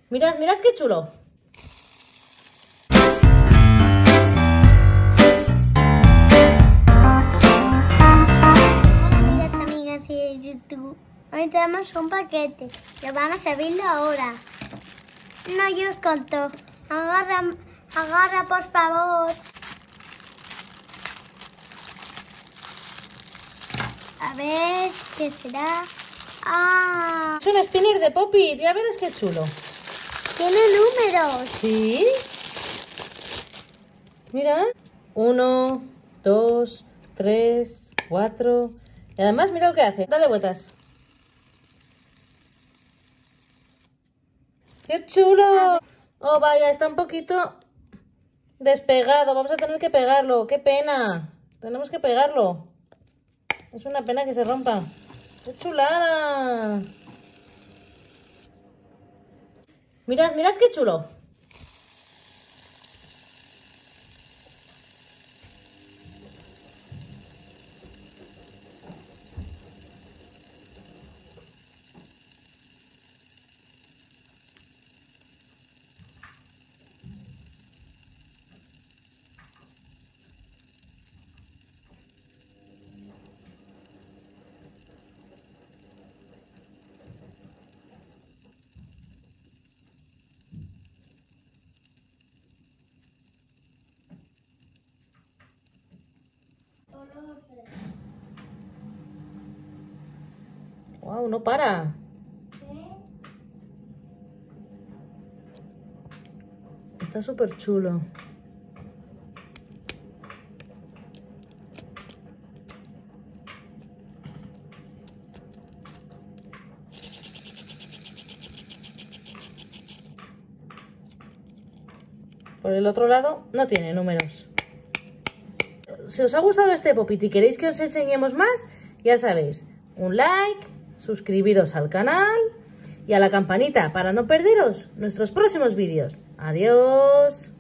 Mirad, mirad qué chulo. Hola amigas de YouTube. Hoy tenemos un paquete. Lo vamos a abrirlo ahora. No, yo os conto. Agarra por favor. A ver, ¿qué será? ¡Ah! Es un spinner de Pop-It, ya verás qué chulo. Tiene números. ¿Sí? Mira. 1, 2, 3, 4. Y además, mira lo que hace. Dale vueltas. ¡Qué chulo! Oh, vaya, está un poquito despegado. Vamos a tener que pegarlo. ¡Qué pena! Tenemos que pegarlo. Es una pena que se rompa. ¡Qué chulada! Mirad, mirad qué chulo. ¡Wow! No para. Está súper chulo. Por el otro lado no tiene números. Si os ha gustado este Pop-It y queréis que os enseñemos más, ya sabéis, un like, suscribiros al canal y a la campanita para no perderos nuestros próximos vídeos. ¡Adiós!